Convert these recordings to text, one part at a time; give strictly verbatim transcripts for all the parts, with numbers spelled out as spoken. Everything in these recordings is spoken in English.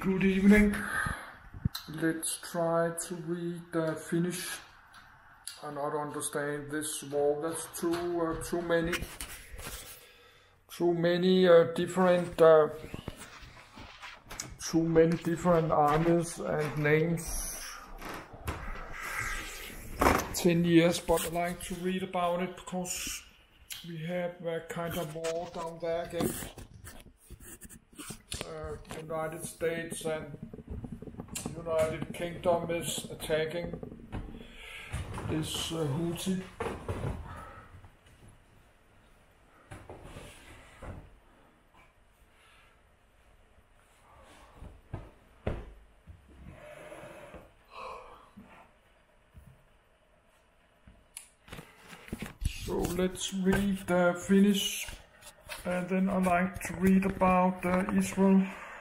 Good evening. Let's try to read uh, Finnish and not understand this war. There's too uh, too many too many uh, different uh, too many different armies and names. Ten years, but I like to read about it because we have a kind of war down there again. Uh, United States and United Kingdom is attacking this uh, Houthi. So let's read uh, Finnish, and then I like to read about uh, Israel.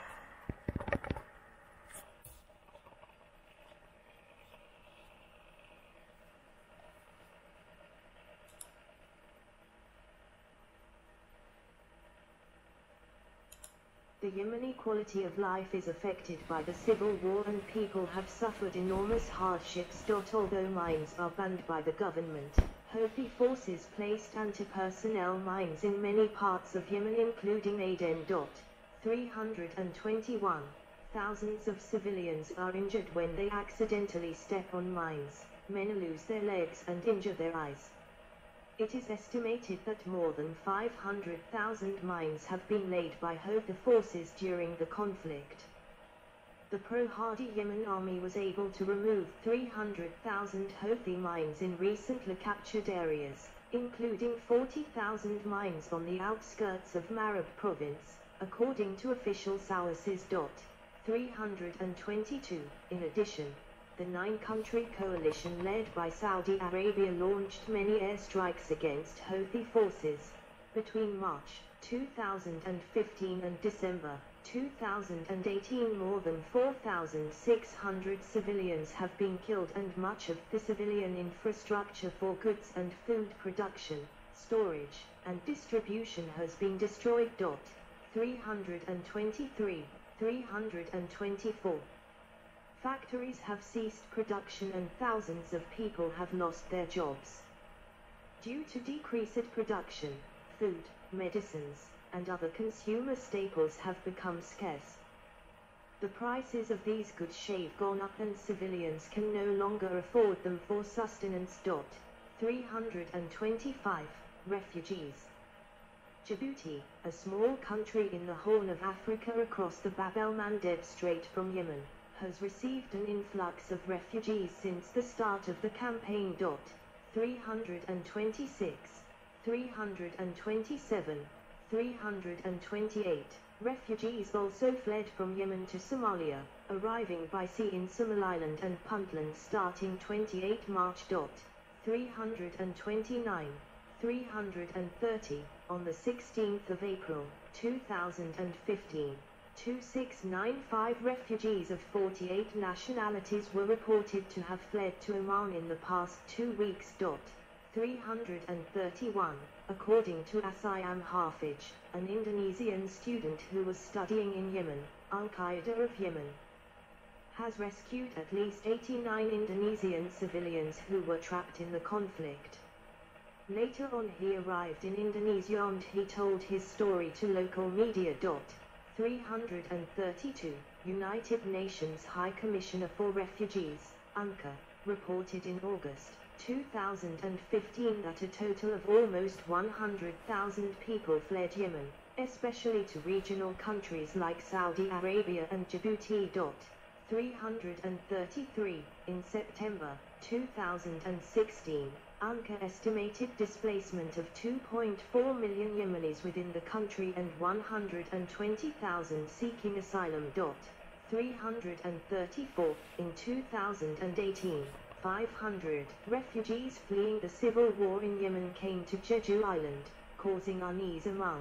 The Yemeni quality of life is affected by the civil war and people have suffered enormous hardships. Although mines are banned by the government, Houthi forces placed anti-personnel mines in many parts of Yemen, including Aden. three hundred twenty-one. Thousands of civilians are injured when they accidentally step on mines. Many lose their legs and injure their eyes. It is estimated that more than five hundred thousand mines have been laid by Houthi forces during the conflict. The pro-Hadi Yemen army was able to remove three hundred thousand Houthi mines in recently captured areas, including forty thousand mines on the outskirts of Marib province, according to official sources. three hundred twenty-two. In addition, the nine-country coalition led by Saudi Arabia launched many airstrikes against Houthi forces. Between March two thousand fifteen and December two thousand eighteen, more than four thousand six hundred civilians have been killed and much of the civilian infrastructure for goods and food production, storage, and distribution has been destroyed. three hundred twenty-three. three hundred twenty-four. Factories have ceased production and thousands of people have lost their jobs. Due to decreased production, food, medicines, and other consumer staples have become scarce. The prices of these goods have gone up and civilians can no longer afford them for sustenance. three hundred twenty-five. Refugees. Djibouti, a small country in the Horn of Africa across the Bab el-Mandeb Strait from Yemen, has received an influx of refugees since the start of the campaign. three hundred twenty-six. three hundred twenty-seven. three hundred twenty-eight. Refugees also fled from Yemen to Somalia, arriving by sea in Somaliland and Puntland starting twenty-eighth March. three hundred twenty-nine. three hundred thirty. On the sixteenth of April, two thousand fifteen, two thousand six hundred ninety-five refugees of forty-eight nationalities were reported to have fled to Oman in the past two weeks. three hundred thirty-one. According to Asayam Hafij, an Indonesian student who was studying in Yemen, Al-Qaeda of Yemen has rescued at least eighty-nine Indonesian civilians who were trapped in the conflict. Later on he arrived in Indonesia and he told his story to local media. three hundred thirty-two. United Nations High Commissioner for Refugees, U N C A, reported in August two thousand fifteen that a total of almost one hundred thousand people fled Yemen, especially to regional countries like Saudi Arabia and Djibouti. three hundred thirty-three. In September two thousand sixteen, U N C A estimated displacement of two point four million Yemenis within the country and one hundred twenty thousand seeking asylum. three hundred thirty-four. In two thousand eighteen, five hundred refugees fleeing the civil war in Yemen came to Jeju Island, causing unease among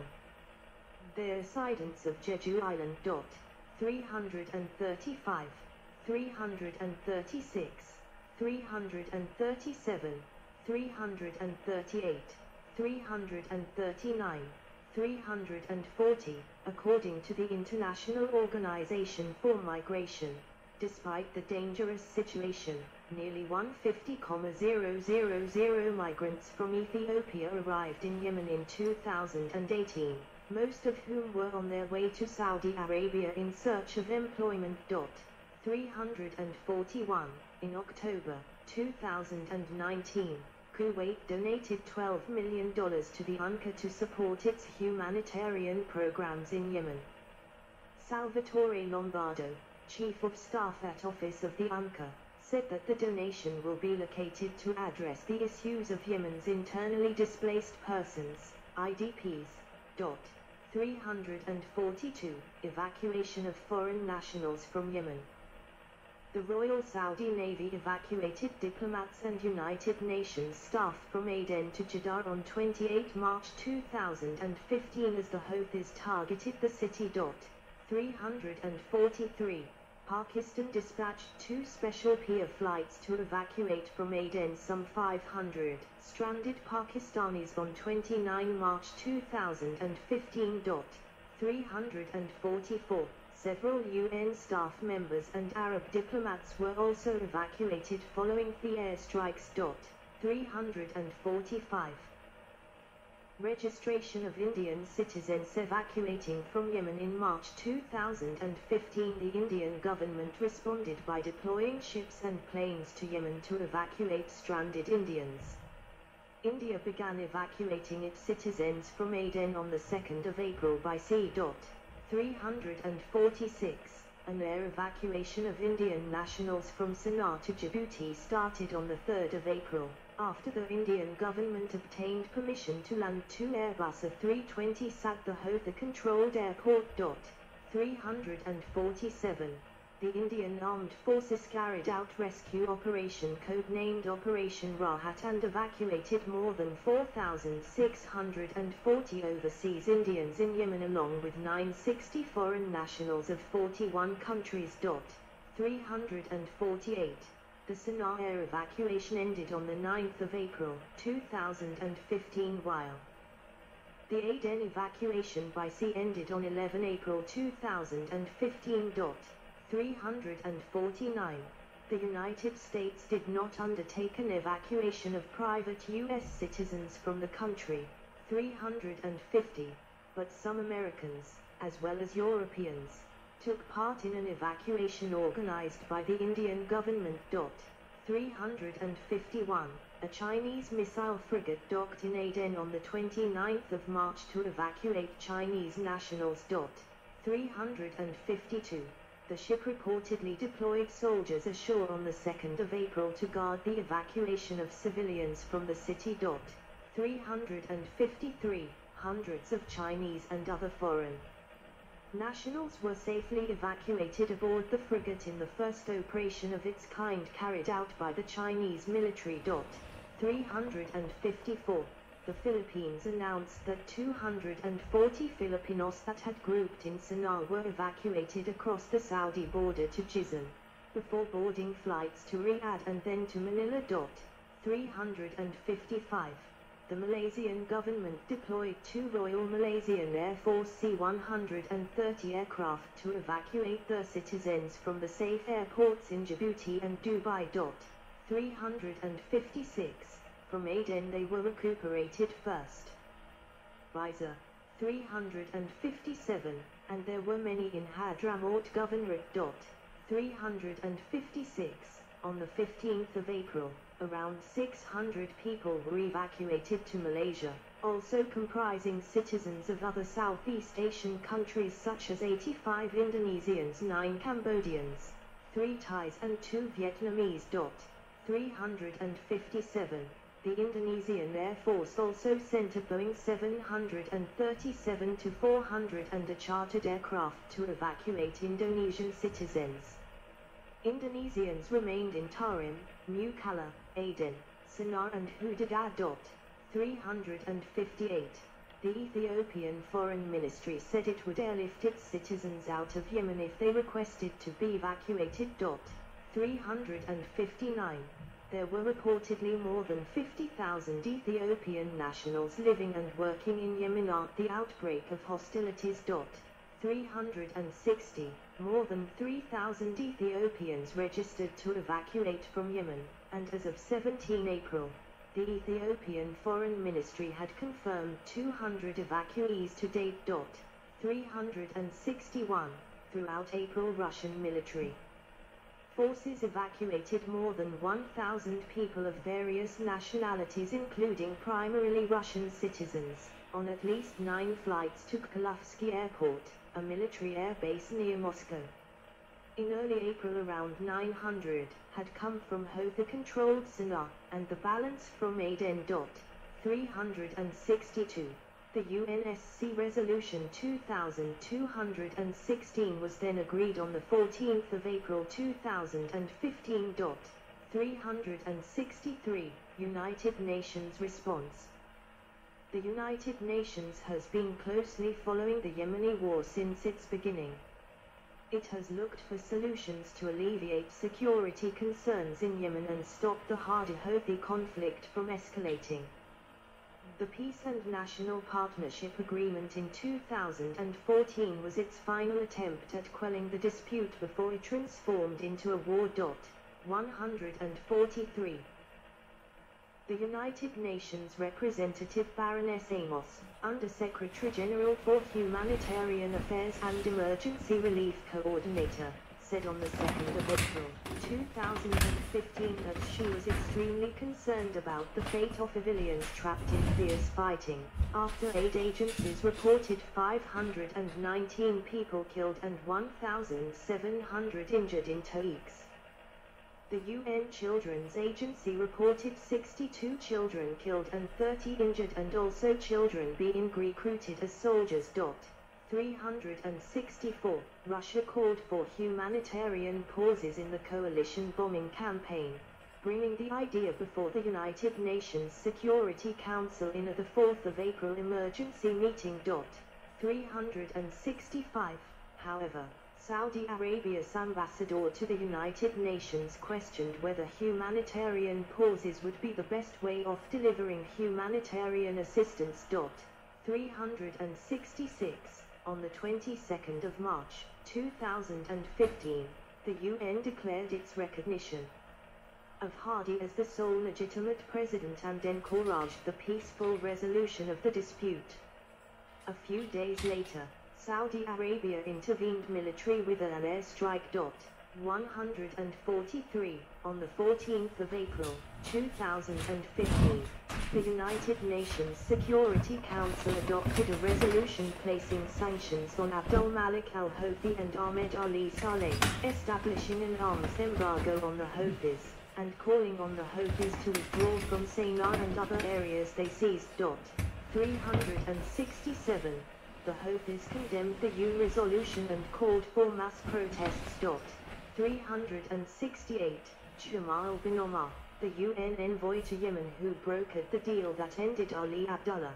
the residents of Jeju Island. three hundred thirty-five. three hundred thirty-six. three hundred thirty-seven. three hundred thirty-eight. three hundred thirty-nine. three hundred forty, according to the International Organization for Migration. Despite the dangerous situation, nearly one hundred fifty thousand migrants from Ethiopia arrived in Yemen in two thousand eighteen, most of whom were on their way to Saudi Arabia in search of employment. three hundred forty-one. In October two thousand nineteen, Kuwait donated twelve million dollars to the UNCA to support its humanitarian programs in Yemen. Salvatore Lombardo, Chief of Staff at Office of the UNCA, said that the donation will be located to address the issues of Yemen's internally displaced persons, I D Ps. three hundred forty-two. Evacuation of foreign nationals from Yemen. The Royal Saudi Navy evacuated diplomats and United Nations staff from Aden to Jeddah on the twenty-eighth of March two thousand fifteen as the Houthis targeted the city. three hundred forty-three. Pakistan dispatched two special P A flights to evacuate from Aden some five hundred stranded Pakistanis on the twenty-ninth of March two thousand fifteen. three hundred forty-four. Several U N staff members and Arab diplomats were also evacuated following the airstrikes. three hundred forty-five. Registration of Indian citizens evacuating from Yemen in March two thousand fifteen. The Indian government responded by deploying ships and planes to Yemen to evacuate stranded Indians. India began evacuating its citizens from Aden on the second of April by sea. three hundred forty-six. An air evacuation of Indian nationals from Sana'a to Djibouti started on the third of April, after the Indian government obtained permission to land two Airbus A three twenties at the Houthi-controlled airport. three hundred forty-seven. The Indian Armed Forces carried out rescue operation codenamed Operation Rahat and evacuated more than four thousand six hundred forty overseas Indians in Yemen along with nine hundred sixty foreign nationals of forty-one countries. three hundred forty-eight. The Sana'a air evacuation ended on the ninth of April two thousand fifteen while the Aden evacuation by sea ended on the eleventh of April two thousand fifteen. three hundred forty-nine. The United States did not undertake an evacuation of private U S citizens from the country. three hundred fifty. But some Americans, as well as Europeans, took part in an evacuation organized by the Indian government. three hundred fifty-one. A Chinese missile frigate docked in Aden on the twenty-ninth of March to evacuate Chinese nationals. three hundred fifty-two. The ship reportedly deployed soldiers ashore on the second of April to guard the evacuation of civilians from the city. three hundred fifty-three. Hundreds of Chinese and other foreign nationals were safely evacuated aboard the frigate in the first operation of its kind carried out by the Chinese military. three hundred fifty-four. The Philippines announced that two hundred forty Filipinos that had grouped in Sana'a were evacuated across the Saudi border to Jizan, before boarding flights to Riyadh and then to Manila. three hundred fifty-five. The Malaysian government deployed two Royal Malaysian Air Force C one thirty aircraft to evacuate their citizens from the safe airports in Djibouti and Dubai. three hundred fifty-six. From Aden they were recuperated first. Riza, three hundred fifty-seven, and there were many in Hadramaut Governorate. three hundred fifty-six. On the fifteenth of April, around six hundred people were evacuated to Malaysia, also comprising citizens of other Southeast Asian countries such as eighty-five Indonesians, nine Cambodians, three Thais and two Vietnamese. three hundred fifty-seven. The Indonesian Air Force also sent a Boeing seven thirty-seven to four hundred and a chartered aircraft to evacuate Indonesian citizens. Indonesians remained in Tarim, Mukalla, Aden, Sana'a and Hudaydah. three hundred fifty-eight. The Ethiopian Foreign Ministry said it would airlift its citizens out of Yemen if they requested to be evacuated. three hundred fifty-nine. There were reportedly more than fifty thousand Ethiopian nationals living and working in Yemen at the outbreak of hostilities. three hundred sixty, more than three thousand Ethiopians registered to evacuate from Yemen, and as of seventeenth April, the Ethiopian Foreign Ministry had confirmed two hundred evacuees to date. three hundred sixty-one, throughout April. Russian military forces evacuated more than one thousand people of various nationalities, including primarily Russian citizens, on at least nine flights to Khalovsky Airport, a military air base near Moscow. In early April, around nine hundred had come from Houthi-controlled Sana'a, and the balance from Aden. three hundred sixty-two. The U N S C Resolution two thousand two hundred sixteen was then agreed on the fourteenth of April two thousand fifteen. three hundred sixty-three. United Nations response. The United Nations has been closely following the Yemeni war since its beginning. It has looked for solutions to alleviate security concerns in Yemen and stop the harder Houthi conflict from escalating. The Peace and National Partnership Agreement in two thousand fourteen was its final attempt at quelling the dispute before it transformed into a war. one hundred forty-three. The United Nations representative Baroness Amos, Under-Secretary General for Humanitarian Affairs and Emergency Relief Coordinator, said on the second of April, two thousand fifteen that she was extremely concerned about the fate of civilians trapped in fierce fighting, after aid agencies reported five hundred nineteen people killed and one thousand seven hundred injured in two weeks. The U N Children's Agency reported sixty-two children killed and thirty injured, and also children being recruited as soldiers. three hundred sixty-four. Russia called for humanitarian pauses in the coalition bombing campaign, bringing the idea before the United Nations Security Council in at the fourth of April emergency meeting. three hundred sixty-five. However, Saudi Arabia's ambassador to the United Nations questioned whether humanitarian pauses would be the best way of delivering humanitarian assistance. three hundred sixty-six. On the twenty-second of March, two thousand fifteen, the U N declared its recognition of Hadi as the sole legitimate president and encouraged the peaceful resolution of the dispute. A few days later, Saudi Arabia intervened militarily with an airstrike. one hundred forty-three. On the fourteenth of April, two thousand fifteen, the United Nations Security Council adopted a resolution placing sanctions on Abdul Malik al-Houthi and Ahmed Ali Saleh, establishing an arms embargo on the Houthis, and calling on the Houthis to withdraw from Sana'a and other areas they seized. three hundred sixty-seven. The Houthis condemned the U N resolution and called for mass protests. three hundred sixty-eight. Jamal bin Omar, the U N envoy to Yemen who brokered the deal that ended Ali Abdullah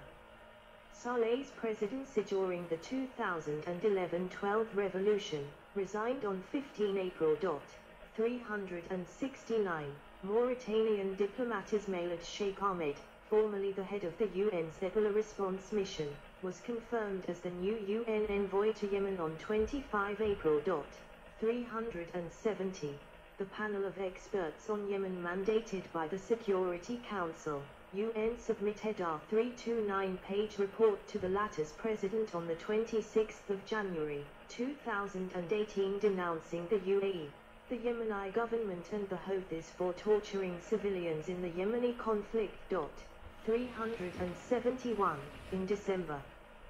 Saleh's presidency during the two thousand eleven twelve revolution, resigned on fifteenth April. three hundred sixty-nine. Mauritanian diplomat Ismail Sheikh Ahmed, formerly the head of the U N's Ebola response mission, was confirmed as the new U N envoy to Yemen on twenty-fifth April. three hundred seventy. The panel of experts on Yemen mandated by the Security Council, U N submitted a three hundred twenty-nine page report to the latter's president on the twenty-sixth of January, two thousand eighteen denouncing the U A E, the Yemeni government and the Houthis for torturing civilians in the Yemeni conflict. three hundred seventy-one. In December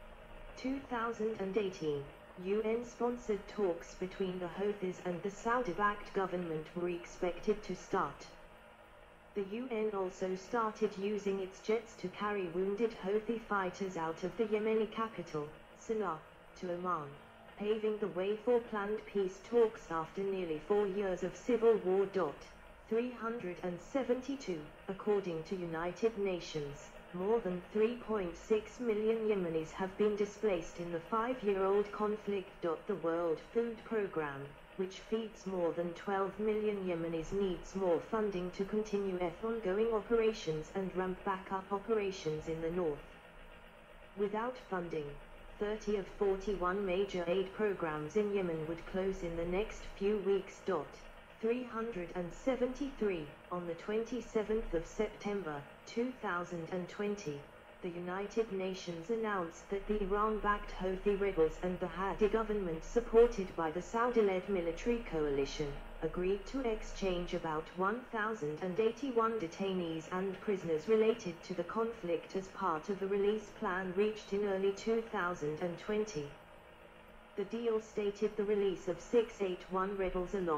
two thousand eighteen, U N-sponsored talks between the Houthis and the Saudi-backed government were expected to start. The U N also started using its jets to carry wounded Houthi fighters out of the Yemeni capital, Sana'a, to Oman, paving the way for planned peace talks after nearly four years of civil war. three hundred seventy-two. According to United Nations, more than three point six million Yemenis have been displaced in the five-year-old conflict. The World Food Programme, which feeds more than twelve million Yemenis, needs more funding to continue ongoing operations and ramp back up operations in the north. Without funding, thirty of forty-one major aid programs in Yemen would close in the next few weeks. three hundred seventy-three, on the twenty-seventh of September, two thousand twenty, the United Nations announced that the Iran-backed Houthi rebels and the Hadi government, supported by the Saudi-led military coalition, agreed to exchange about one thousand eighty-one detainees and prisoners related to the conflict as part of a release plan reached in early two thousand twenty. The deal stated the release of six hundred eighty-one rebels along